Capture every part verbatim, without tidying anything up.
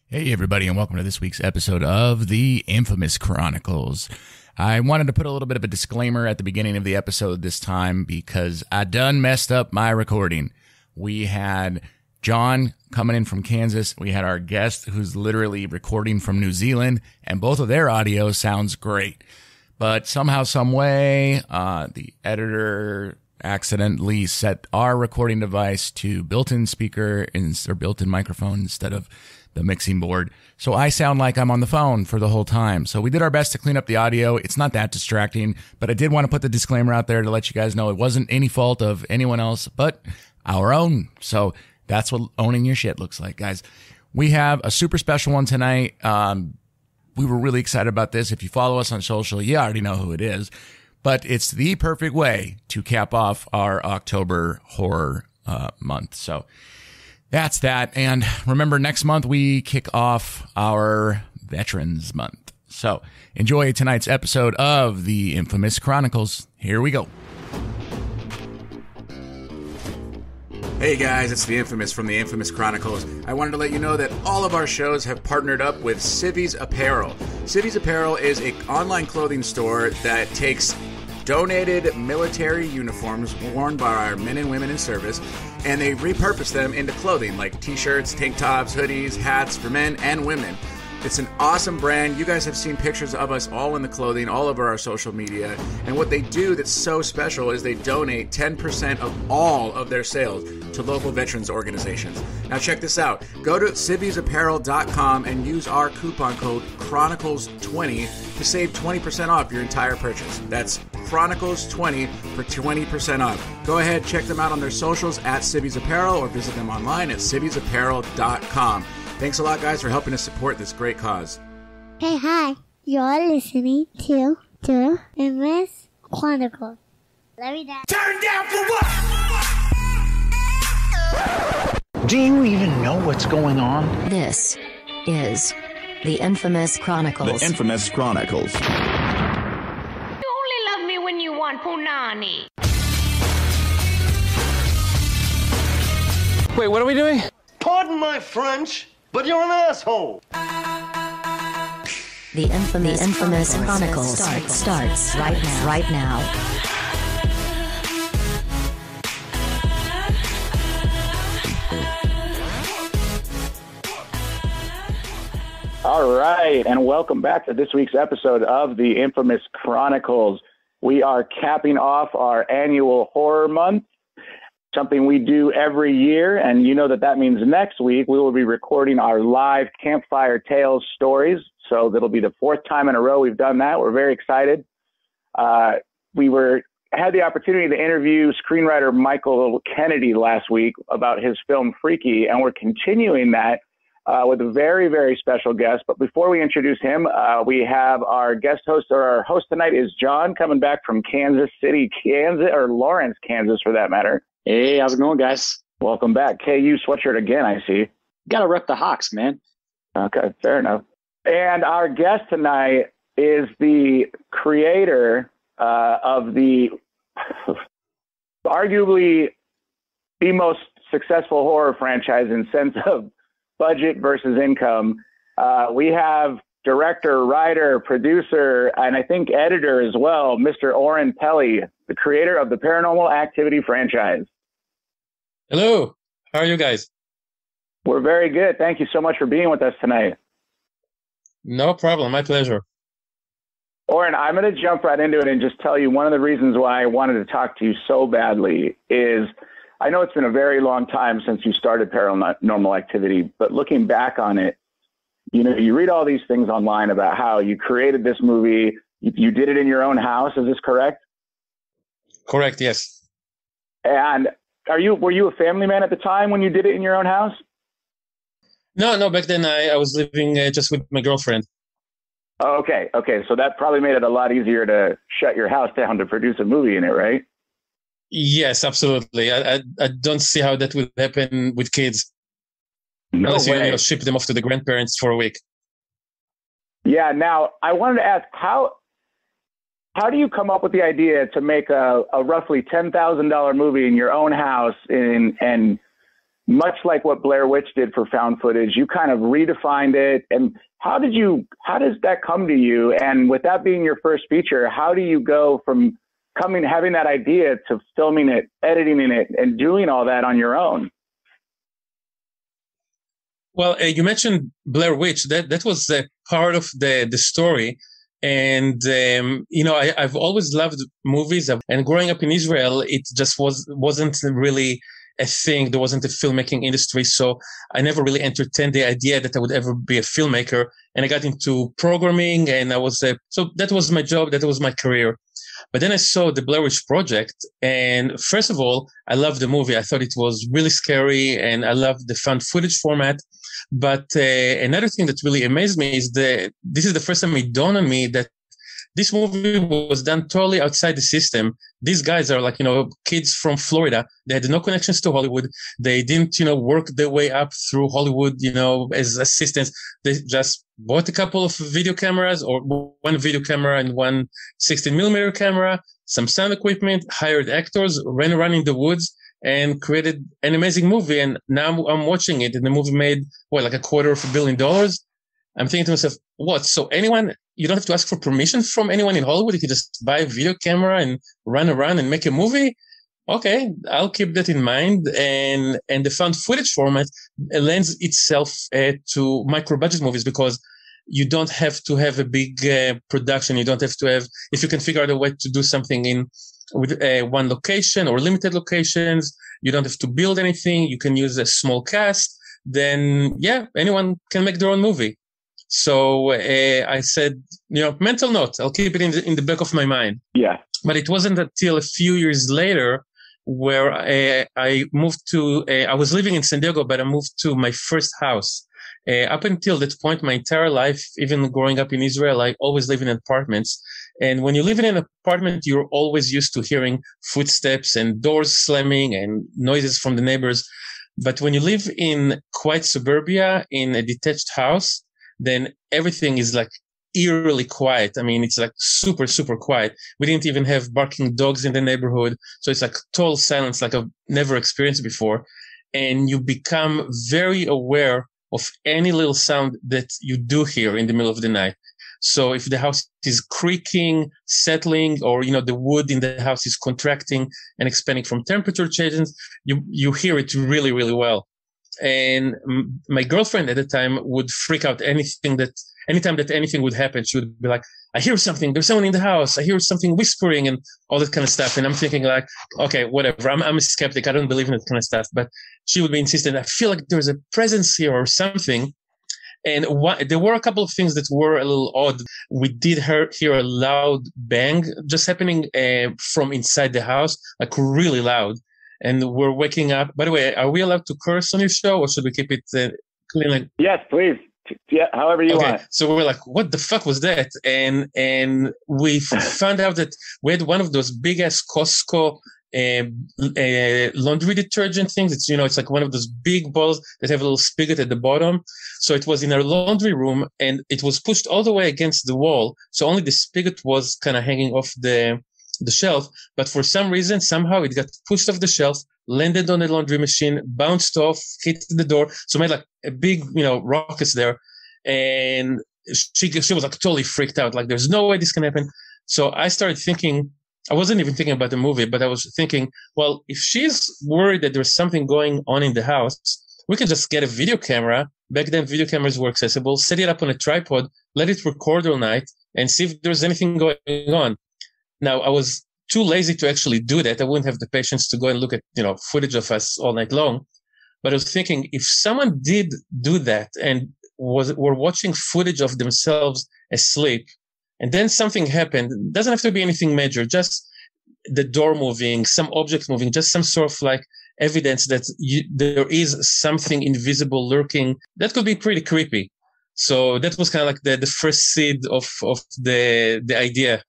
Hey everybody, and welcome to this week's episode of The Infamous Chronicles. I wanted to put a little bit of a disclaimer at the beginning of the episode this time because I done messed up my recording. We had John coming in from Kansas. We had our guest who's literally recording from New Zealand, and both of their audio sounds great. But somehow, some way, uh, the editor accidentally set our recording device to built-in speaker in, or built-in microphone instead of the mixing board. So I sound like I'm on the phone for the whole time. So we did our best to clean up the audio. It's not that distracting, but I did want to put the disclaimer out there to let you guys know it wasn't any fault of anyone else but our own. So that's what owning your shit looks like, guys. We have a super special one tonight. Um, we were really excited about this. If you follow us on social, you already know who it is. But it's the perfect way to cap off our October horror uh, month. So that's that. And remember, next month we kick off our Veterans Month. So enjoy tonight's episode of The Infamous Chronicles. Here we go. Hey guys, it's The Infamous from The Infamous Chronicles. I wanted to let you know that all of our shows have partnered up with Civvy's Apparel. Civvy's Apparel is an online clothing store that takes donated military uniforms worn by our men and women in service, and they repurpose them into clothing like t-shirts, tank tops, hoodies, hats for men and women. It's an awesome brand. You guys have seen pictures of us all in the clothing all over our social media. And what they do that's so special is they donate ten percent of all of their sales to local veterans organizations. Now check this out. Go to civvies apparel dot com and use our coupon code Chronicles twenty to save twenty percent off your entire purchase. That's Chronicles twenty for twenty percent off. Go ahead, check them out on their socials at Civvies Apparel or visit them online at civvies apparel dot com. Thanks a lot, guys, for helping us support this great cause. Hey, hi. You're listening to The Infamous Chronicles. Let me down. Turn down for what? Do you even know what's going on? This is The Infamous Chronicles. The Infamous Chronicles. You only love me when you want punani. Wait, what are we doing? Pardon my French, but you're an asshole. The Infamous, the Infamous Chronicles starts, starts right now. Right now. All right, and welcome back to this week's episode of The Infamous Chronicles. We are capping off our annual horror month, something we do every year, and you know that that means next week we will be recording our live Campfire Tales stories, so that'll be the fourth time in a row we've done that. We're very excited. Uh, we were had the opportunity to interview screenwriter Michael Kennedy last week about his film Freaky, and we're continuing that uh, with a very, very special guest. But before we introduce him, uh, we have our guest host, or our host tonight is John, coming back from Kansas City, Kansas, or Lawrence, Kansas for that matter. Hey, how's it going, guys? Welcome back. K U sweatshirt again, I see. Gotta rep the Hawks, man. Okay, fair enough. And our guest tonight is the creator uh, of the arguably the most successful horror franchise in sense of budget versus income. Uh, we have director, writer, producer, and I think editor as well, Mister Oren Peli, the creator of the Paranormal Activity franchise. Hello. How are you guys? We're very good. Thank you so much for being with us tonight. No problem. My pleasure. Oren, I'm going to jump right into it and just tell you one of the reasons why I wanted to talk to you so badly is I know it's been a very long time since you started Paranormal Activity, but looking back on it, you know, you read all these things online about how you created this movie. You, you did it in your own house. Is this correct? Correct. Yes. And are you, were you a family man at the time when you did it in your own house? No, no. Back then I, I was living uh, just with my girlfriend. Oh, okay. Okay. So that probably made it a lot easier to shut your house down to produce a movie in it, right? Yes, absolutely. I, I, I don't see how that would happen with kids. No Unless way. you, you know, ship them off to the grandparents for a week. Yeah. Now, I wanted to ask, how how do you come up with the idea to make a, a roughly ten thousand dollars movie in your own house in, and much like what Blair Witch did for found footage, you kind of redefined it. And how did you, how does that come to you? And with that being your first feature, how do you go from coming, having that idea to filming it, editing it, and doing all that on your own? Well, uh, you mentioned Blair Witch. That that was uh, part of the the story. And, um, you know, I, I've always loved movies. And growing up in Israel, it just was, wasn't really a thing. There wasn't a filmmaking industry. So I never really entertained the idea that I would ever be a filmmaker. And I got into programming, and I was, uh, so that was my job. That was my career. But then I saw the Blair Witch Project. And first of all, I loved the movie. I thought it was really scary, and I loved the found footage format. But uh, another thing that really amazed me is that this is the first time it dawned on me that this movie was done totally outside the system. These guys are like, you know, kids from Florida. They had no connections to Hollywood. They didn't, you know, work their way up through Hollywood, you know, as assistants. They just bought a couple of video cameras, or one video camera and one sixteen millimeter camera, some sound equipment, hired actors, ran around in the woods, and created an amazing movie. And now I'm watching it, and the movie made, what, like a quarter of a billion dollars? I'm thinking to myself, what? So anyone, you don't have to ask for permission from anyone in Hollywood. You can just buy a video camera and run around and make a movie. Okay, I'll keep that in mind. And, and the found footage format lends itself uh, to micro budget movies, because you don't have to have a big uh, production. You don't have to have, if you can figure out a way to do something in with uh, one location or limited locations, you don't have to build anything. You can use a small cast. Then, yeah, anyone can make their own movie. So uh, I said, you know, mental note, I'll keep it in the, in the back of my mind. Yeah. But it wasn't until a few years later where I, I moved to, uh, I was living in San Diego, but I moved to my first house. Uh, up until that point, my entire life, even growing up in Israel, I always lived in apartments. And when you live in an apartment, you're always used to hearing footsteps and doors slamming and noises from the neighbors. But when you live in quiet suburbia in a detached house, then everything is like eerily quiet. I mean, it's like super, super quiet. We didn't even have barking dogs in the neighborhood. So it's like total silence, like I've never experienced before. And you become very aware of any little sound that you do hear in the middle of the night. So if the house is creaking, settling, or, you know, the wood in the house is contracting and expanding from temperature changes, you, you hear it really, really well. And my girlfriend at the time would freak out anything that, anytime that anything would happen, she would be like, I hear something. There's someone in the house. I hear something whispering and all that kind of stuff. And I'm thinking like, okay, whatever. I'm, I'm a skeptic. I don't believe in that kind of stuff. But she would be insistent. I feel like there's a presence here or something. And one, there were a couple of things that were a little odd. We did hear, hear a loud bang just happening uh, from inside the house, like really loud. And we're waking up. By the way, are we allowed to curse on your show, or should we keep it uh, clean? Like, yes, please. Yeah, however you okay. want. So we're like, what the fuck was that? And and we found out that we had one of those big ass Costco uh, uh, laundry detergent things. It's, you know, it's like one of those big balls that have a little spigot at the bottom. So it was in our laundry room, and it was pushed all the way against the wall. So only the spigot was kind of hanging off the the shelf, but for some reason, somehow it got pushed off the shelf, landed on the laundry machine, bounced off, hit the door. So made like a big, you know, ruckus there. And she, she was like totally freaked out. Like, there's no way this can happen. So I started thinking, I wasn't even thinking about the movie, but I was thinking, well, if she's worried that there's something going on in the house, we can just get a video camera. Back then, video cameras were accessible, set it up on a tripod, let it record all night, and see if there's anything going on. Now, I was too lazy to actually do that. I wouldn't have the patience to go and look at, you know, footage of us all night long. But I was thinking, if someone did do that and was were watching footage of themselves asleep, and then something happened, it doesn't have to be anything major, just the door moving, some object moving, just some sort of like evidence that you, there is something invisible lurking, that could be pretty creepy. So that was kind of like the, the first seed of, of the the idea.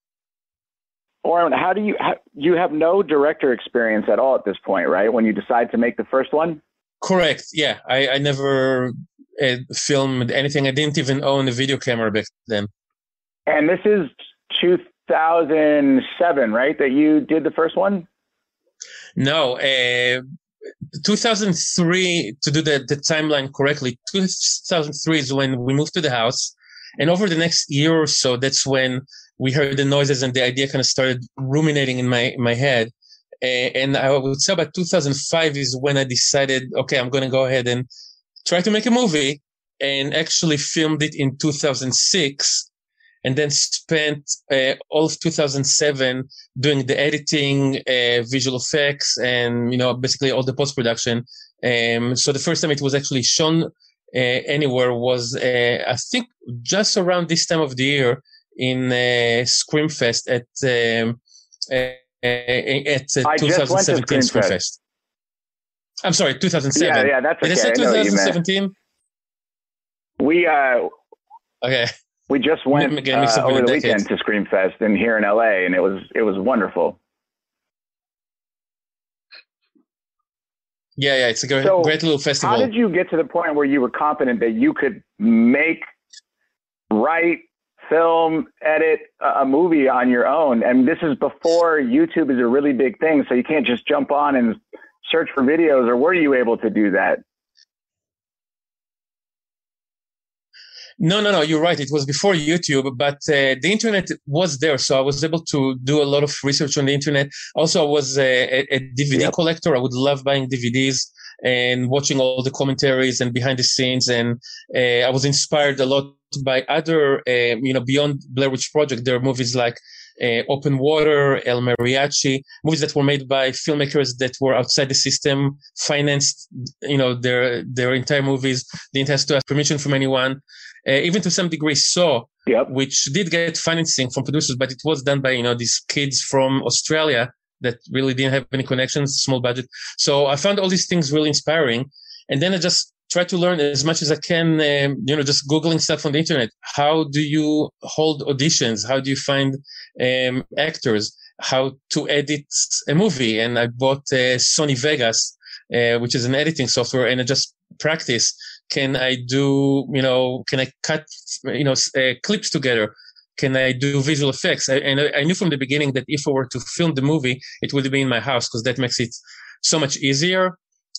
Oren, how do you, how, you have no director experience at all at this point, right? When you decide to make the first one? Correct. Yeah. I, I never uh, filmed anything. I didn't even own a video camera back then. And this is two thousand seven, right? That you did the first one? No. Uh, two thousand three, to do the, the timeline correctly, two thousand three is when we moved to the house. And over the next year or so, that's when we heard the noises and the idea kind of started ruminating in my, my head. And I would say about two thousand five is when I decided, okay, I'm going to go ahead and try to make a movie, and actually filmed it in two thousand six, and then spent uh, all of two thousand seven doing the editing, uh, visual effects, and, you know, basically all the post-production. Um, so the first time it was actually shown uh, anywhere was, uh, I think, just around this time of the year in uh, Screamfest at um, uh, at uh, twenty seventeen Screamfest. Screamfest. I'm sorry, two thousand seven. Yeah, yeah, that's okay. Did I say twenty seventeen? We uh, okay. We just went uh, over the weekend to Screamfest in here in L A, and it was it was wonderful. Yeah, yeah, it's a great, so great little festival. How did you get to the point where you were confident that you could make, write, film, edit a movie on your own? And this is before YouTube is a really big thing, so you can't just jump on and search for videos. Or were you able to do that? No, no, no, you're right. It was before YouTube, but uh, the internet was there. So I was able to do a lot of research on the internet. Also, I was a, a D V D yep. collector. I would love buying D V Ds and watching all the commentaries and behind the scenes. And uh, I was inspired a lot by other, uh, you know, beyond Blair Witch Project. There are movies like uh, Open Water, El Mariachi, movies that were made by filmmakers that were outside the system, financed, you know, their their entire movies. They didn't have to ask permission from anyone. Uh, even to some degree, Saw, yep. which did get financing from producers, but it was done by, you know, these kids from Australia that really didn't have any connections, small budget. So I found all these things really inspiring. And then I just tried to learn as much as I can, um, you know, just Googling stuff on the internet. How do you hold auditions? How do you find um, actors? How to edit a movie? And I bought uh, Sony Vegas, uh, which is an editing software, and I just practice. Can I do, you know, can I cut, you know, uh, clips together? Can I do visual effects? I, and I, I knew from the beginning that if I were to film the movie, it would be in my house because that makes it so much easier.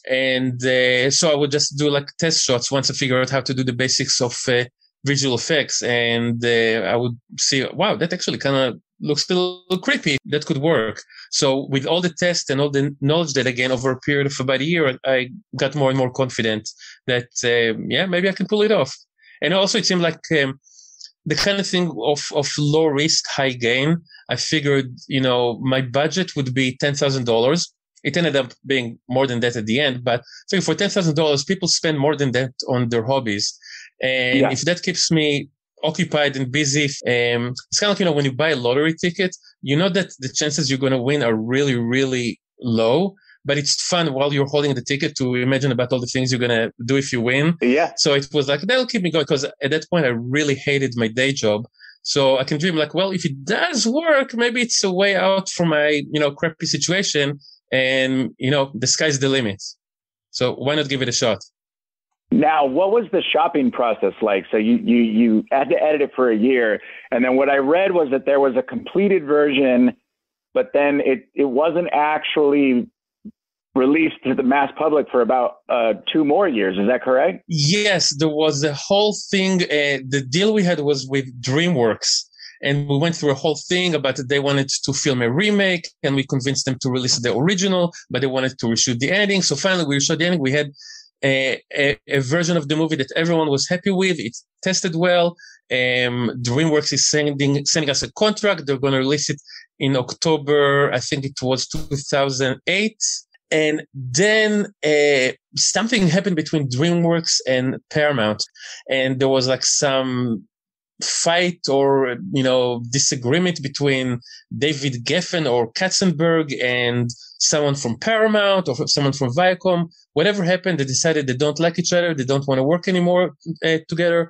And uh, so I would just do like test shots once I figure out how to do the basics of uh, visual effects. And uh, I would see, wow, that actually kind of looks a little creepy. That could work. So with all the tests and all the knowledge that I gained over a period of about a year, I got more and more confident that, uh, yeah, maybe I can pull it off. And also it seemed like um, the kind of thing of, of low risk, high gain. I figured, you know, my budget would be ten thousand dollars. It ended up being more than that at the end. But so for ten thousand dollars, people spend more than that on their hobbies. And yeah. if that keeps me occupied and busy, um, it's kind of like, you know, when you buy a lottery ticket, you know that the chances you're going to win are really, really low, but it's fun while you're holding the ticket to imagine about all the things you're going to do if you win. Yeah. So it was like, that'll keep me going, because at that point I really hated my day job. So I can dream like, well, if it does work, maybe it's a way out from my, you know, crappy situation, and, you know, the sky's the limit. So why not give it a shot? Now, what was the shopping process like? So you, you, you had to edit it for a year. And then what I read was that there was a completed version, but then it, it wasn't actually released to the mass public for about uh, two more years. Is that correct? Yes, there was the whole thing. Uh, the deal we had was with DreamWorks. And we went through a whole thing about it. They wanted to film a remake, and we convinced them to release the original, but they wanted to reshoot the ending. So finally, we reshot the ending. We had A, a, a version of the movie that everyone was happy with. It tested well. Um, DreamWorks is sending sending us a contract. They're going to release it in October. I think it was two thousand eight. And then uh, something happened between DreamWorks and Paramount, and there was like some fight or, you know, disagreement between David Geffen or Katzenberg and someone from Paramount or someone from Viacom. Whatever happened, they decided they don't like each other. They don't want to work anymore uh, together.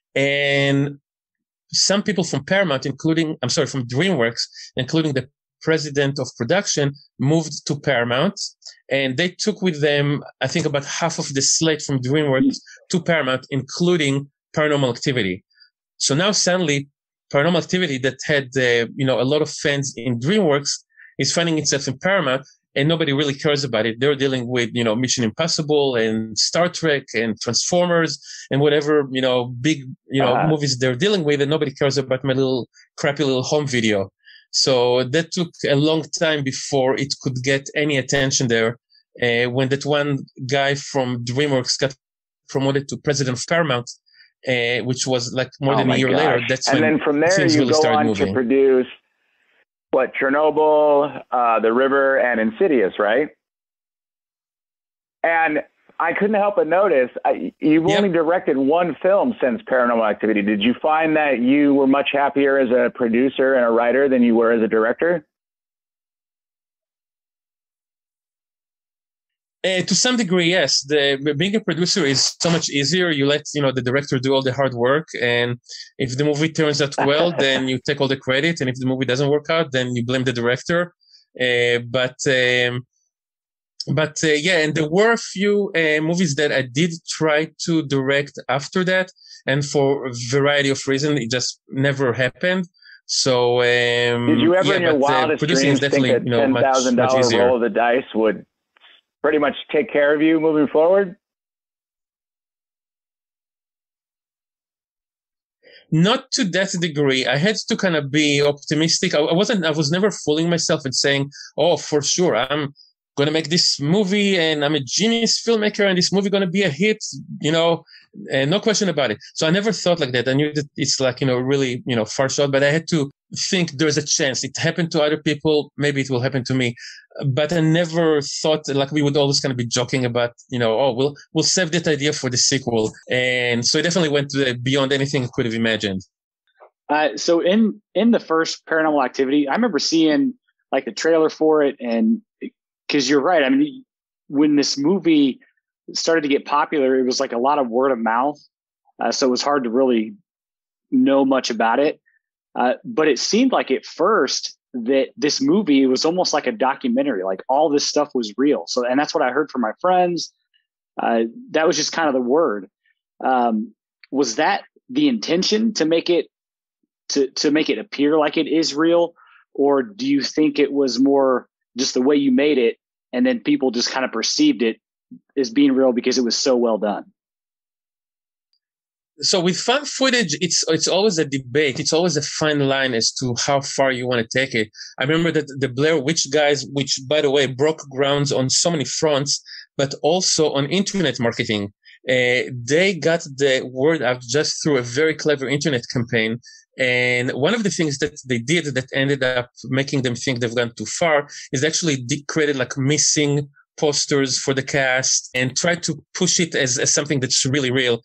And some people from Paramount, including, I'm sorry, from DreamWorks, including the president of production, moved to Paramount. And they took with them, I think, about half of the slate from DreamWorks to Paramount, including Paranormal Activity. So now suddenly, Paranormal Activity that had, uh, you know, a lot of fans in DreamWorks is finding itself in Paramount. and nobody really cares about it. They're dealing with, you know, Mission Impossible and Star Trek and Transformers and whatever, you know, big, you know, uh-huh. movies they're dealing with, and nobody cares about my little crappy little home video. So that took a long time before it could get any attention there. Uh, when that one guy from DreamWorks got promoted to president of Paramount, uh, which was like more oh than a year gosh. later, that's and when then from there things you really go started on moving. to produce what, Chernobyl, uh, The River, and Insidious, right? And I couldn't help but notice I, you've Yep. only directed one film since Paranormal Activity. Did you find that you were much happier as a producer and a writer than you were as a director? Uh, to some degree, yes. The being a producer is so much easier. You let you know the director do all the hard work, and if the movie turns out well, then you take all the credit. And if the movie doesn't work out, then you blame the director. Uh, but um, but uh, yeah, and there were a few uh, movies that I did try to direct after that, and for a variety of reasons, it just never happened. So um, did you ever, yeah, in your but, uh, wildest producing dreams, is definitely think a you know ten much thousand much dollars easier. roll of the dice would pretty much take care of you moving forward? Not to that degree. I had to kind of be optimistic. I, I wasn't, I was never fooling myself and saying, oh, for sure, I'm going to make this movie and I'm a genius filmmaker and this movie going to be a hit, you know, and no question about it. So I never thought like that. I knew that it's like, you know, really, you know, far shot, but I had to think there's a chance it happened to other people. Maybe it will happen to me. But I never thought like we would always kind of be joking about, you know, oh, we'll, we'll save that idea for the sequel. And so it definitely went to, beyond anything I could have imagined. Uh, so in, in the first Paranormal Activity, I remember seeing like the trailer for it, and because you're right. I mean, when this movie started to get popular, it was like a lot of word of mouth. Uh, so it was hard to really know much about it. Uh, but it seemed like at first that this movie, it was almost like a documentary, like all this stuff was real. So, and that's what I heard from my friends. Uh, that was just kind of the word. Um, was that the intention to make it, to, to make it appear like it is real? Or do you think it was more just the way you made it, and then people just kind of perceived it as being real because it was so well done? So with found footage, it's it's always a debate. It's always a fine line as to how far you want to take it. I remember that the Blair Witch guys, which, by the way, broke grounds on so many fronts, but also on internet marketing. Uh, they got the word out just through a very clever internet campaign. And one of the things that they did that ended up making them think they've gone too far is actually de- created like missing posters for the cast and tried to push it as, as something that's really real.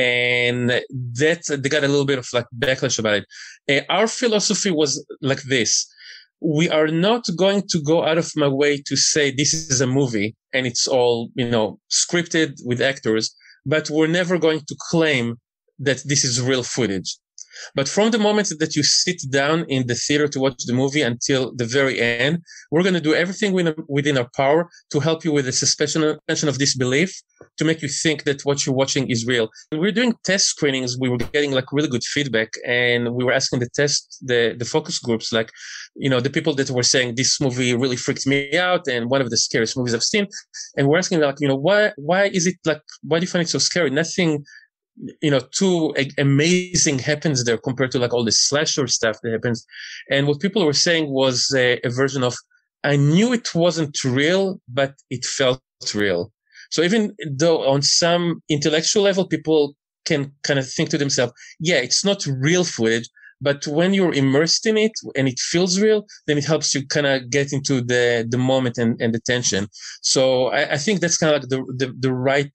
And that they got a little bit of like backlash about it. Uh, our philosophy was like this. We are not going to go out of my way to say this is a movie and it's all, you know, scripted with actors, but we're never going to claim that this is real footage. But from the moment that you sit down in the theater to watch the movie until the very end, we're going to do everything within our power to help you with the suspension of disbelief, to make you think that what you're watching is real. When we were doing test screenings, we were getting like really good feedback, and we were asking the test, the, the focus groups, like, you know, the people that were saying this movie really freaked me out and one of the scariest movies I've seen. And we're asking like, you know, why, why is it like, why do you find it so scary? Nothing, you know, too amazing happens there compared to like all the slasher stuff that happens. And what people were saying was a, a version of, I knew it wasn't real, but it felt real. So even though on some intellectual level, people can kind of think to themselves, yeah, it's not real footage, but when you're immersed in it and it feels real, then it helps you kind of get into the, the moment and, and the tension. So I, I think that's kind of like the, the, the right,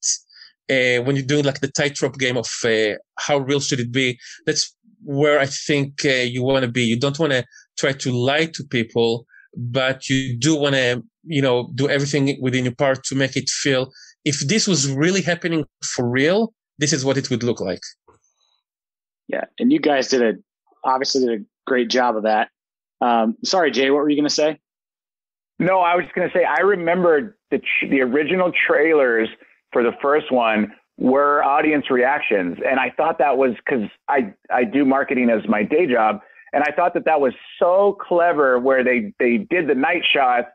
Uh, when you're doing like the tightrope game of uh, how real should it be, that's where I think uh, you want to be. You don't want to try to lie to people, but you do want to, you know, do everything within your power to make it feel, if this was really happening for real, this is what it would look like. Yeah. And you guys did a, obviously did a great job of that. Um, sorry, Jay, what were you going to say? No, I was just going to say, I remembered the, the original trailers for the first one were audience reactions. And I thought that was because I, I do marketing as my day job. And I thought that that was so clever where they, they did the night shot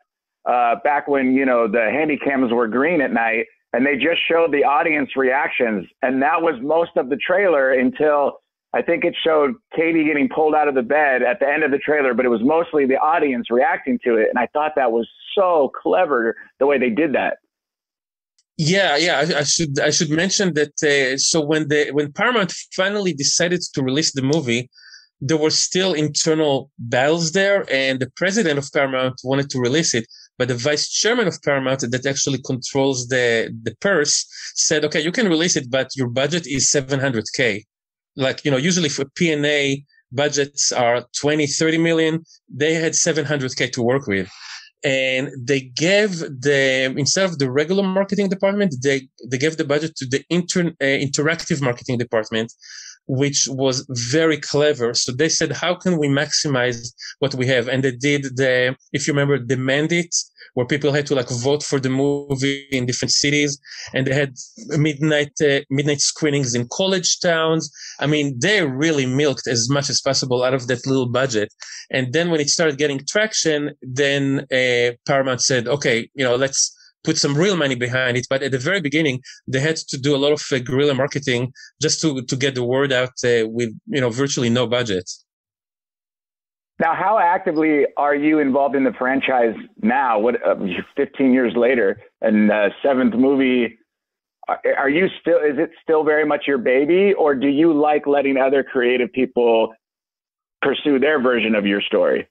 uh, back when, you know, the handy cams were green at night, and they just showed the audience reactions. And that was most of the trailer until I think it showed Katie getting pulled out of the bed at the end of the trailer, but it was mostly the audience reacting to it. And I thought that was so clever the way they did that. Yeah, yeah. I, I should I should mention that. Uh, so when the when Paramount finally decided to release the movie, there were still internal battles there, and the president of Paramount wanted to release it, but the vice chairman of Paramount, that actually controls the the purse, said, "Okay, you can release it, but your budget is seven hundred K." Like, you know, usually for P and A budgets are twenty, thirty million. They had seven hundred K to work with. And they gave the, instead of the regular marketing department, they, they gave the budget to the inter, uh, interactive marketing department, which was very clever. So they said, how can we maximize what we have? And they did the, if you remember, the Mandate, where people had to like vote for the movie in different cities. And they had midnight, uh, midnight screenings in college towns. I mean, they really milked as much as possible out of that little budget. And then when it started getting traction, then uh, Paramount said, okay, you know, let's put some real money behind it. But at the very beginning, they had to do a lot of uh, guerrilla marketing just to, to get the word out uh, with, you know, virtually no budget. Now, how actively are you involved in the franchise now? What, uh, fifteen years later, and uh, seventh movie, are, are you still, is it still very much your baby, or do you like letting other creative people pursue their version of your story?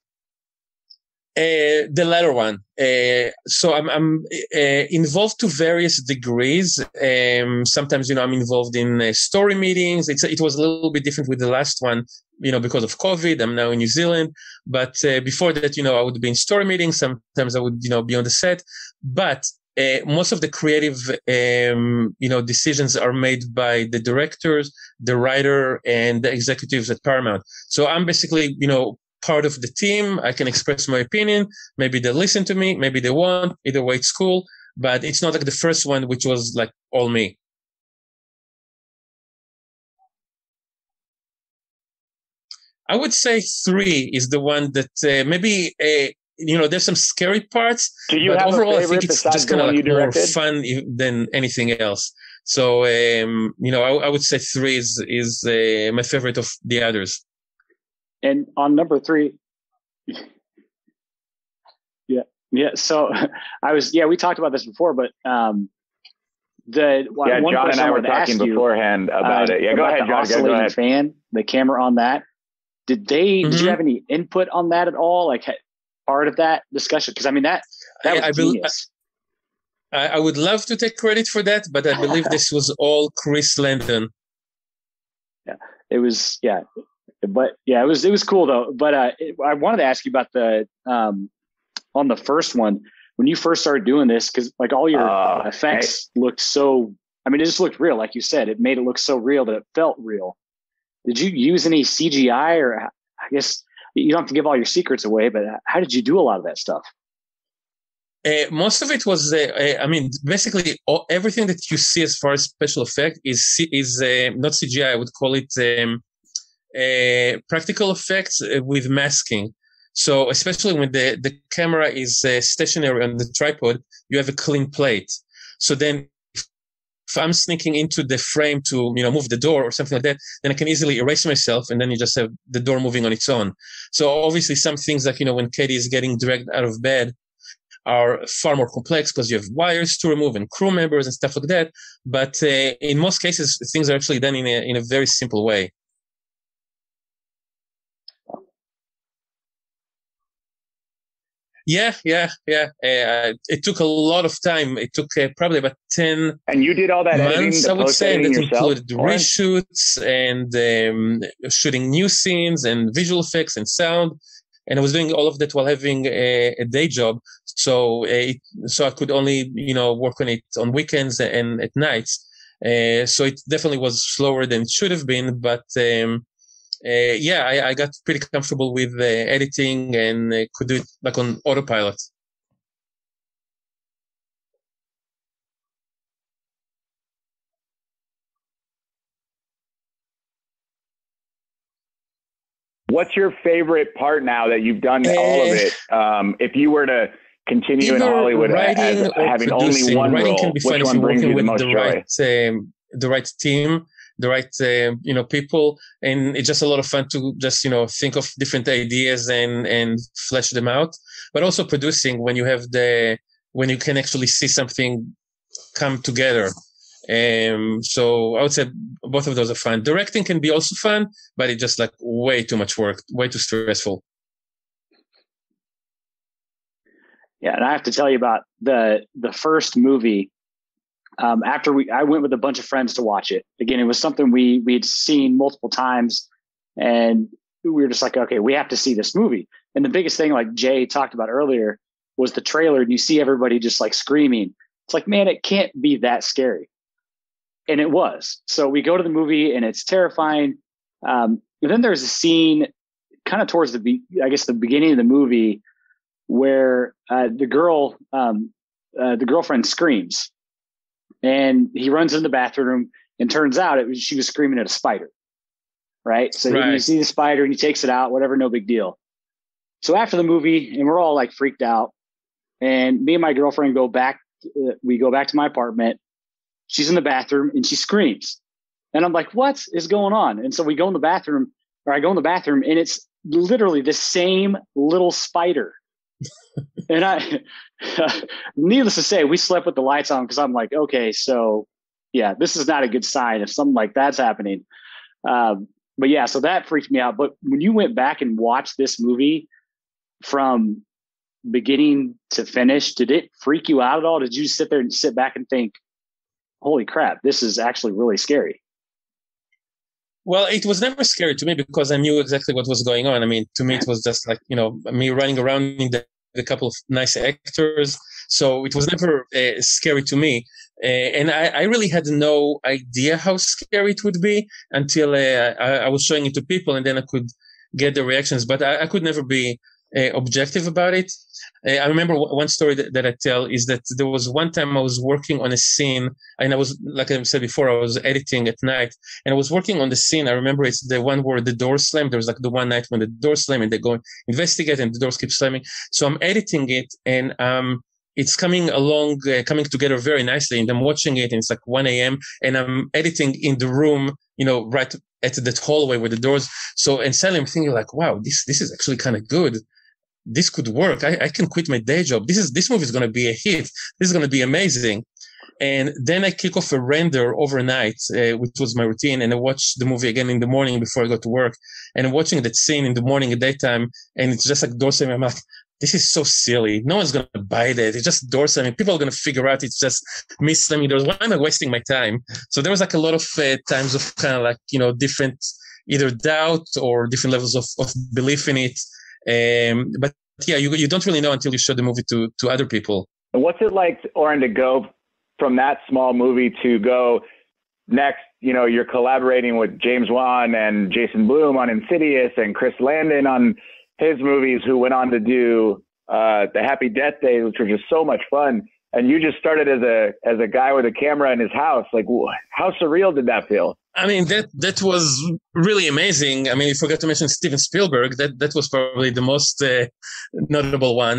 Uh, the latter one. Uh, so I'm, I'm uh, involved to various degrees. Um, sometimes, you know, I'm involved in uh, story meetings. It's, it was a little bit different with the last one, you know, because of COVID. I'm now in New Zealand. But uh, before that, you know, I would be in story meetings. Sometimes I would, you know, be on the set. But uh, most of the creative, um, you know, decisions are made by the directors, the writer, and the executives at Paramount. So I'm basically, you know, part of the team. I can express my opinion. Maybe they listen to me. Maybe they won't. Either way, it's cool. But it's not like the first one, which was like all me. I would say three is the one that uh, maybe, uh, you know, there's some scary parts. Do you but have overall, a I think it's just kind of like more fun than anything else. So, um, you know, I, I would say three is, is uh, my favorite of the others. And on number three, yeah, yeah. So I was, yeah, we talked about this before, but um, the yeah, one John and I were talking beforehand you, about uh, it. Yeah, go ahead, John. Oscillating go ahead. fan, the camera on that. Did they? Mm-hmm. Did you have any input on that at all? Like part of that discussion? Because I mean that that was I, I genius. Be, I, I would love to take credit for that, but I believe this was all Chris Landon. Yeah, it was. Yeah. But yeah, it was, it was cool though. But, uh, it, I wanted to ask you about the, um, on the first one, when you first started doing this, cause like all your uh, effects hey. looked so, I mean, it just looked real. Like you said, it made it look so real that it felt real. Did you use any C G I, or I guess you don't have to give all your secrets away, but how did you do a lot of that stuff? Uh, most of it was, uh, uh, I mean, basically all, everything that you see as far as special effect is, is, uh, not C G I. I would call it, um, Uh, practical effects uh, with masking. So especially when the, the camera is uh, stationary on the tripod, you have a clean plate. So then if I'm sneaking into the frame to, you know, move the door or something like that, then I can easily erase myself, and then you just have the door moving on its own. So obviously some things like, you know, when Katie is getting dragged out of bed are far more complex because you have wires to remove and crew members and stuff like that. But uh, in most cases, things are actually done in a, in a very simple way. Yeah, yeah, yeah. Uh, it took a lot of time. It took uh, probably about ten and you did all that months, editing, I would say. And that yourself, included reshoots and um, shooting new scenes and visual effects and sound. And I was doing all of that while having a, a day job. So, uh, it, so I could only, you know, work on it on weekends and at nights. Uh, so it definitely was slower than it should have been, but. Um, Uh, yeah, I, I got pretty comfortable with uh, editing and uh, could do it like on autopilot. What's your favorite part now that you've done uh, all of it? Um, if you were to continue Either in Hollywood writing as or having producing. only one Writing role? can be Which fun if one you're brings working you the with most the joy? right, um, the right team, the right, uh, you know, people, and it's just a lot of fun to just, you know, think of different ideas and and flesh them out. But also producing when you have the when you can actually see something come together. Um, so I would say both of those are fun. Directing can be also fun, but it's just like way too much work, way too stressful. Yeah, and I have to tell you about the the first movie. Um, after we, I went with a bunch of friends to watch it. Again, it was something we we'd seen multiple times, and we were just like, okay, we have to see this movie. And the biggest thing, like Jay talked about earlier, was the trailer. And you see everybody just like screaming. It's like, man, it can't be that scary. And it was. So we go to the movie, and it's terrifying. Um, and then there's a scene, kind of towards the, be- I guess, the beginning of the movie, where uh, the girl, um, uh, the girlfriend screams, and he runs in the bathroom, and turns out it was, she was screaming at a spider. Right. So right. You see the spider, and he takes it out, whatever, no big deal. So after the movie, and we're all like freaked out, and me and my girlfriend go back, uh, we go back to my apartment. She's in the bathroom, and she screams, and I'm like, what is going on? And so we go in the bathroom, or I go in the bathroom, and it's literally the same little spider. And I, uh, needless to say, we slept with the lights on, because I'm like, okay, so yeah, this is not a good sign if something like that's happening. Um, but yeah, so that freaked me out. But when you went back and watched this movie from beginning to finish, did it freak you out at all? Did you sit there and sit back and think, holy crap, this is actually really scary? Well, it was never scary to me, because I knew exactly what was going on. I mean, to me, it was just like, you know, me running around in the a couple of nice actors. So it was never uh, scary to me. Uh, and I, I really had no idea how scary it would be until uh, I, I was showing it to people, and then I could get the reactions. But I, I could never be uh, objective about it. Uh, I remember w- one story that, that I tell is that there was one time I was working on a scene, and I was, like I said before, I was editing at night, and I was working on the scene. I remember it's the one where the door slammed. There was like the one night when the door slammed, and they go investigate, and the doors keep slamming. So I'm editing it, and um, it's coming along, uh, coming together very nicely. And I'm watching it, and it's like one a.m. and I'm editing in the room, you know, right at that hallway with the doors. So, and suddenly I'm thinking like, wow, this this is actually kind of good. This could work. I, I can quit my day job. This is this movie is going to be a hit. This is going to be amazing. And then I kick off a render overnight, uh, which was my routine. And I watch the movie again in the morning before I go to work. And I'm watching that scene in the morning at daytime. And it's just like door slamming. I'm like, this is so silly. No one's going to buy that. It's just door slamming. People are going to figure out it's just me slamming doors. Why am I wasting my time? So there was like a lot of uh, times of kind of like, you know, different either doubt or different levels of, of belief in it. Um, but yeah, you you don't really know until you show the movie to, to other people. What's it like, Oren, to go from that small movie to go next? You know, you're collaborating with James Wan and Jason Blum on Insidious, and Chris Landon on his movies, who went on to do uh, the Happy Death Days, which were just so much fun. And you just started as a as a guy with a camera in his house. Like, how surreal did that feel? I mean, that that was really amazing. I mean, you forgot to mention Steven Spielberg. That that was probably the most uh, notable one.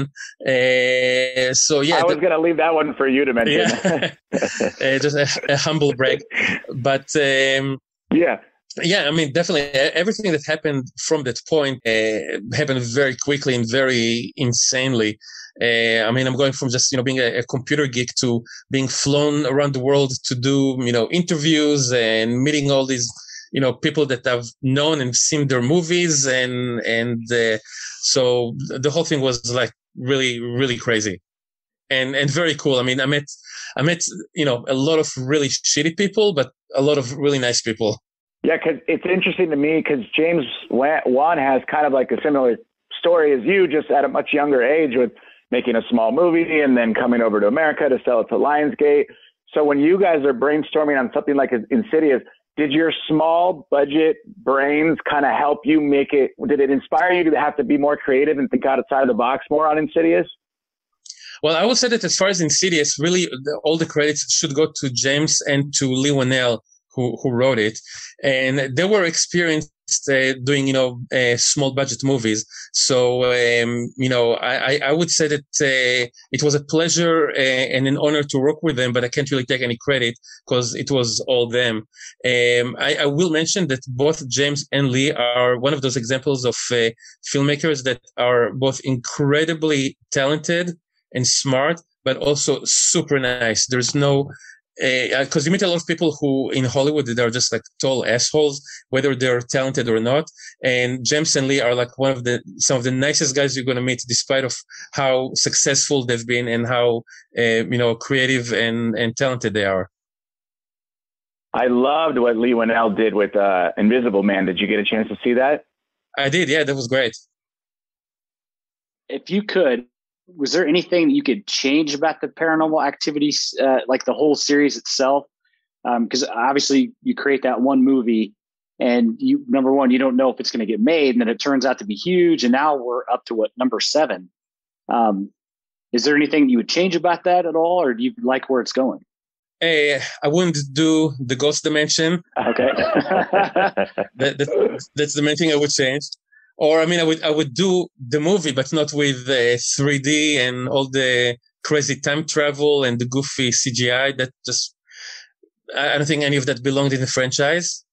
Uh, so yeah, I was going to leave that one for you to mention. Yeah. uh, just a, a humble brag, but um, yeah. Yeah, I mean, definitely everything that happened from that point uh, happened very quickly and very insanely. Uh, I mean, I'm going from just, you know, being a, a computer geek to being flown around the world to do, you know, interviews and meeting all these, you know, people that I've known and seen their movies. And, and, uh, so the whole thing was like really, really crazy and, and very cool. I mean, I met, I met, you know, a lot of really shitty people, but a lot of really nice people. Yeah, because it's interesting to me because James Wan has kind of like a similar story as you, just at a much younger age with making a small movie and then coming over to America to sell it to Lionsgate. So when you guys are brainstorming on something like Insidious, did your small budget brains kind of help you make it? Did it inspire you to have to be more creative and think outside of the box more on Insidious? Well, I would say that as far as Insidious, really all the credits should go to James and to Lee Whannell, who who wrote it. And they were experienced uh, doing, you know, uh, small budget movies. So, um, you know, I, I would say that uh, it was a pleasure uh, and an honor to work with them, but I can't really take any credit because it was all them. Um, I, I will mention that both James and Lee are one of those examples of uh, filmmakers that are both incredibly talented and smart, but also super nice. There's no because uh, you meet a lot of people who in Hollywood that are just like total assholes, whether they're talented or not. And James and Lee are like one of the some of the nicest guys you're going to meet, despite of how successful they've been and how uh, you know creative and and talented they are. I loved what Lee Winnell did with uh, Invisible Man. Did you get a chance to see that? I did. Yeah, that was great. If you could, was there anything that you could change about the Paranormal Activities, uh, like the whole series itself? Because um, obviously you create that one movie and you, number one, you don't know if it's going to get made, and then it turns out to be huge. And now we're up to what, number seven. Um, is there anything you would change about that at all? Or do you like where it's going? Hey, I wouldn't do the ghost dimension. Okay. that, that, that's the main thing I would change. Or, I mean, I would, I would do the movie, but not with uh, three D and all the crazy time travel and the goofy C G I. That just, I don't think any of that belonged in the franchise.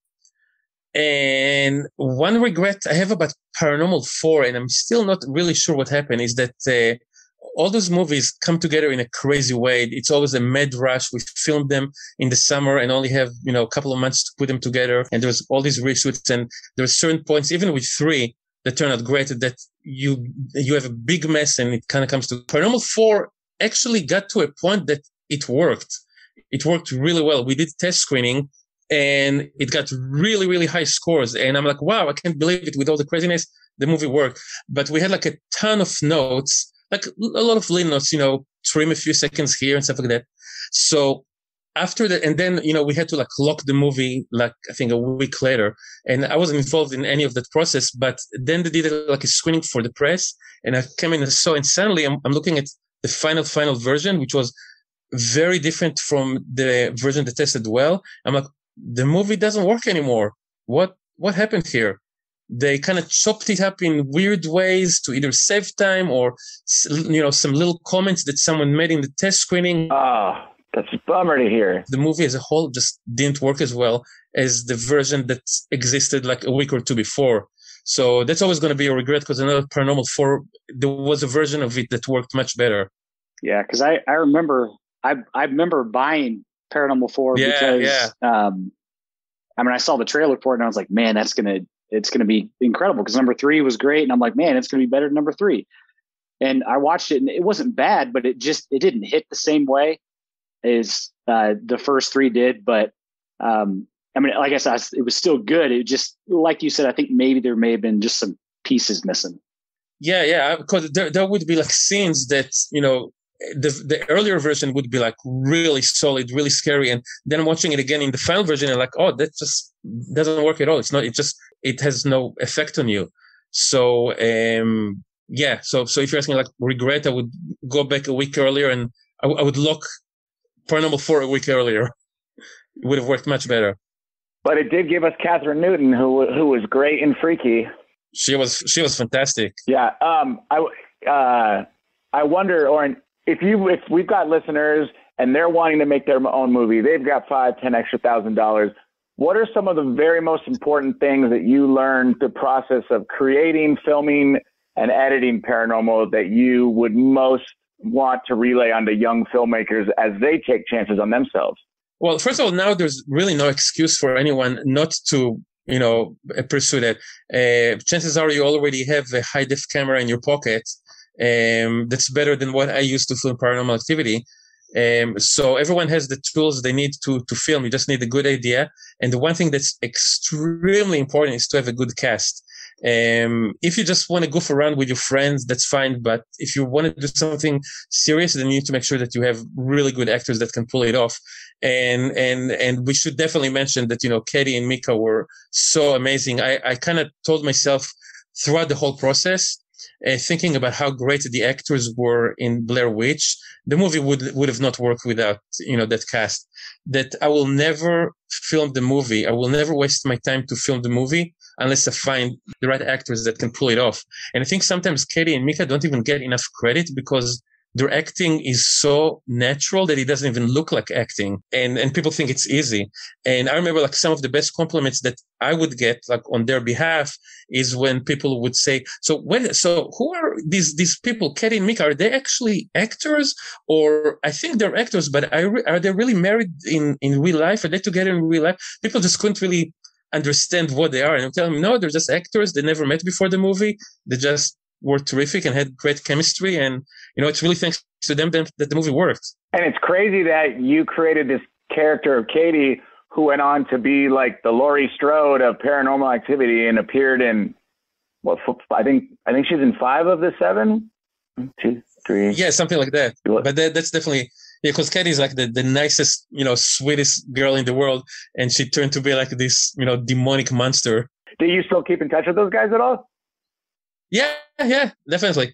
And one regret I have about Paranormal four, and I'm still not really sure what happened, is that uh, all those movies come together in a crazy way. It's always a mad rush. We filmed them in the summer and only have, you know, a couple of months to put them together. And there's all these reshoots, and there are certain points, even with three, that turn out great, that you you have a big mess, and it kind of comes to Paranormal four actually got to a point that it worked. It worked really well. We did test screening and it got really, really high scores. And I'm like, wow, I can't believe it. With all the craziness, the movie worked. But we had like a ton of notes, like a lot of little notes, you know, trim a few seconds here and stuff like that. So after that, and then, you know, we had to like lock the movie, like I think a week later, and I wasn't involved in any of that process, but then they did like a screening for the press, and I came in and saw, and suddenly I'm, I'm looking at the final, final version, which was very different from the version that tested well. I'm like, the movie doesn't work anymore. What, what happened here? They kind of chopped it up in weird ways to either save time or, you know, some little comments that someone made in the test screening. Ah. Oh. That's a bummer to hear. The movie as a whole just didn't work as well as the version that existed like a week or two before. So that's always going to be a regret, because another Paranormal four, there was a version of it that worked much better. Yeah, because I, I remember I I remember buying Paranormal four yeah, because yeah. Um, I mean I saw the trailer for it and I was like, man, that's gonna it's gonna be incredible, because number three was great, and I'm like, man, it's gonna be better than number three. And I watched it and it wasn't bad, but it just it didn't hit the same way as uh, the first three did. But um, I mean, like I said, it was still good. It just, like you said, I think maybe there may have been just some pieces missing. Yeah, yeah, because there there would be like scenes that, you know, the the earlier version would be like really solid, really scary, and then watching it again in the final version, you're like, oh, that just doesn't work at all. It's not. It just it has no effect on you. So um, yeah, so so if you're asking like regret, I would go back a week earlier and I, I would look Paranormal four a week earlier. It would have worked much better. But it did give us Catherine Newton, who who was great and freaky. She was she was fantastic. Yeah. Um. I uh. I wonder, Oren, if you if we've got listeners and they're wanting to make their own movie, they've got five, ten extra thousand dollars. What are some of the very most important things that you learned the process of creating, filming, and editing Paranormal that you would most want to relay onto young filmmakers as they take chances on themselves? Well, first of all, now there's really no excuse for anyone not to, you know, pursue that. Uh, chances are you already have a high def camera in your pocket. Um, that's better than what I used to film Paranormal Activity. Um, so everyone has the tools they need to, to film. You just need a good idea. And the one thing that's extremely important is to have a good cast. Um, if you just want to goof around with your friends, that's fine. But if you want to do something serious, then you need to make sure that you have really good actors that can pull it off. And, and, and we should definitely mention that, you know, Katie and Mika were so amazing. I, I kind of told myself throughout the whole process, uh, thinking about how great the actors were in Blair Witch, the movie would, would have not worked without, you know, that cast. That I will never film the movie. I will never waste my time to film the movie unless I find the right actors that can pull it off. And I think sometimes Katie and Mika don't even get enough credit because their acting is so natural that it doesn't even look like acting. And, and people think it's easy. And I remember like some of the best compliments that I would get like on their behalf is when people would say, so when, so who are these, these people, Katie and Mika, are they actually actors? Or I think they're actors, but are, are they really married in, in real life? Are they together in real life? People just couldn't really understand what they are. And I'm telling them, no, they're just actors. They never met before the movie. They just were terrific and had great chemistry. And, you know, it's really thanks to them that, that the movie worked. And it's crazy that you created this character of Katie who went on to be like the Laurie Strode of Paranormal Activity and appeared in, what, I think, I think she's in five of the seven? Two, three. Yeah, something like that. But that, that's definitely, yeah, because Katie is like the, the nicest, you know, sweetest girl in the world. And she turned to be like this, you know, demonic monster. Do you still keep in touch with those guys at all? Yeah, yeah, definitely.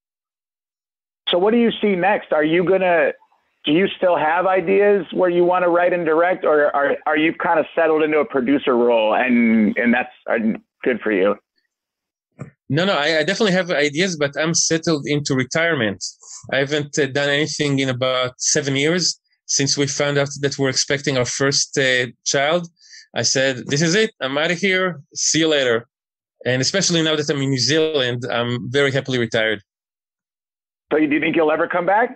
So what do you see next? Are you going to, do you still have ideas where you want to write and direct, or are are you kind of settled into a producer role and, and that's good for you? No, no, I, I definitely have ideas, but I'm settled into retirement. I haven't uh, done anything in about seven years since we found out that we're expecting our first uh, child. I said, this is it. I'm out of here. See you later. And especially now that I'm in New Zealand, I'm very happily retired. So do you think you'll ever come back?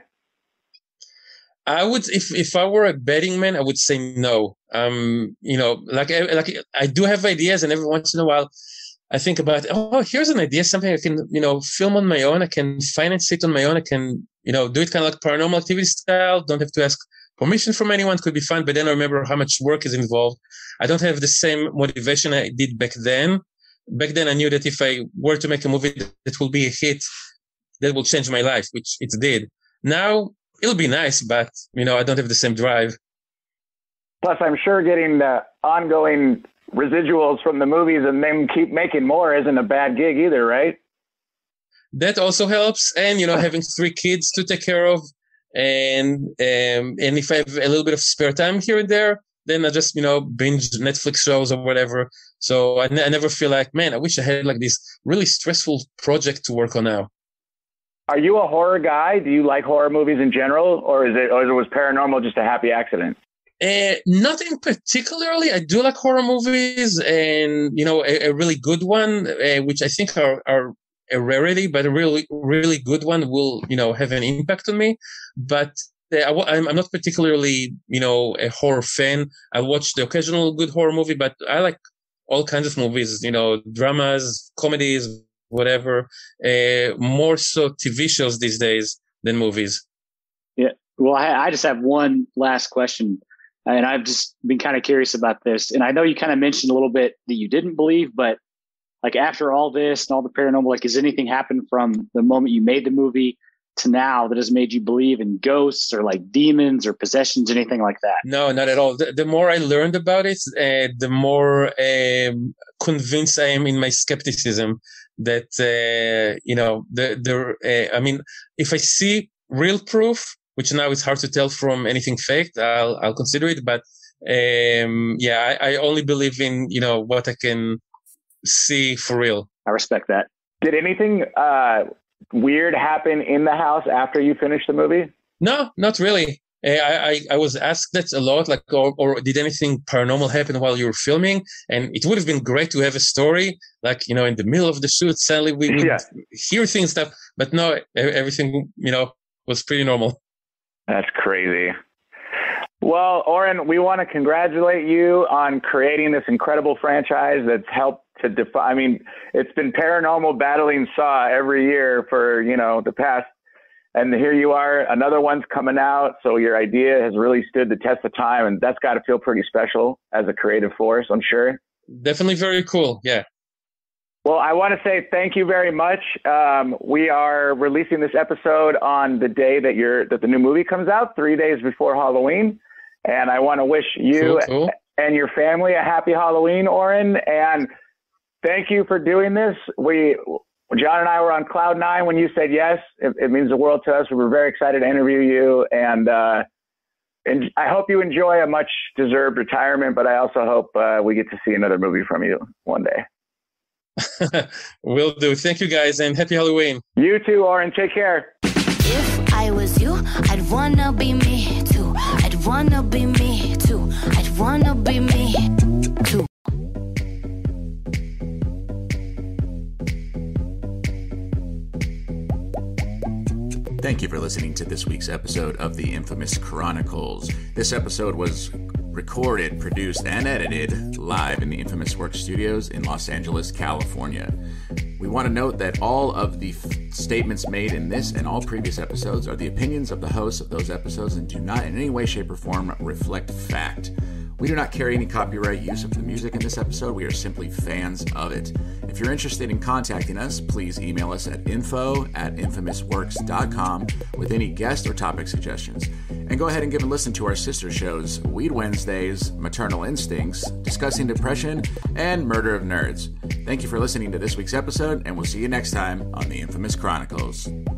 I would, if, if I were a betting man, I would say no. Um, you know, like, like I do have ideas, and every once in a while I think about, oh, here's an idea, something I can, you know, film on my own. I can finance it on my own. I can, you know, do it kind of like Paranormal Activity style. Don't have to ask permission from anyone. Could be fun. But then I remember how much work is involved. I don't have the same motivation I did back then. Back then, I knew that if I were to make a movie that will be a hit, that will change my life, which it did. Now, it'll be nice, but, you know, I don't have the same drive. Plus, I'm sure getting the ongoing residuals from the movies and then keep making more isn't a bad gig either, right? That also helps. And, you know, having three kids to take care of. And, um, and if I have a little bit of spare time here and there, then I just, you know, binge Netflix shows or whatever. So I, n- I never feel like, man, I wish I had like this really stressful project to work on now. Are you a horror guy? Do you like horror movies in general? Or is it, or was Paranormal just a happy accident? Uh, not in particularly. I do like horror movies, and, you know, a, a really good one, uh, which I think are, are a rarity, but a really, really good one will, you know, have an impact on me. But uh, I'm, I'm not particularly, you know, a horror fan. I watch the occasional good horror movie, but I like all kinds of movies, you know, dramas, comedies, whatever. Uh, more so T V shows these days than movies. Yeah. Well, I, I just have one last question. And I've just been kind of curious about this. And I know you kind of mentioned a little bit that you didn't believe, but like after all this and all the paranormal, like has anything happened from the moment you made the movie to now that has made you believe in ghosts or like demons or possessions, anything like that? No, not at all. The, the more I learned about it, uh, the more um, convinced I am in my skepticism that, uh, you know, the, the, uh, I mean, if I see real proof, which now it's hard to tell from anything faked, I'll, I'll consider it. But, um, yeah, I, I only believe in, you know, what I can see for real. I respect that. Did anything, uh, weird happen in the house after you finished the movie? No, not really. I, I, I was asked that a lot, like, or, or did anything paranormal happen while you were filming? And it would have been great to have a story, like, you know, in the middle of the shoot, suddenly we would yeah. hear things, stuff. But no, everything, you know, was pretty normal. That's crazy. Well, Oren, we want to congratulate you on creating this incredible franchise that's helped to define. I mean, it's been paranormal battling Saw every year for, you know, the past, and here you are, another one's coming out. So your idea has really stood the test of time, and that's got to feel pretty special as a creative force, I'm sure. Definitely very cool. Yeah. Well, I want to say thank you very much. Um, we are releasing this episode on the day that your that the new movie comes out, three days before Halloween. And I want to wish you cool, cool. and your family a happy Halloween, Oren. And thank you for doing this. We, John and I were on cloud nine when you said yes. It, it means the world to us. We were very excited to interview you. And, uh, and I hope you enjoy a much deserved retirement, but I also hope uh, we get to see another movie from you one day. Will do. Thank you, guys, and happy Halloween. You too, Oren. Take care. If I was you, I'd wanna be me too. I'd wanna be me too. I'd wanna be me too. Thank you for listening to this week's episode of the Infamous Chronicles. This episode was recorded, produced, and edited live in the Infamous Works Studios in Los Angeles, California. We want to note that all of the f- statements made in this and all previous episodes are the opinions of the hosts of those episodes and do not in any way, shape, or form reflect fact. We do not carry any copyright use of the music in this episode. We are simply fans of it. If you're interested in contacting us, please email us at info at infamousworks dot com with any guest or topic suggestions. And go ahead and give a listen to our sister shows, Weed Wednesdays, Maternal Instincts, Discussing Depression, and Murder of Nerds. Thank you for listening to this week's episode, and we'll see you next time on the Infamous Chronicles.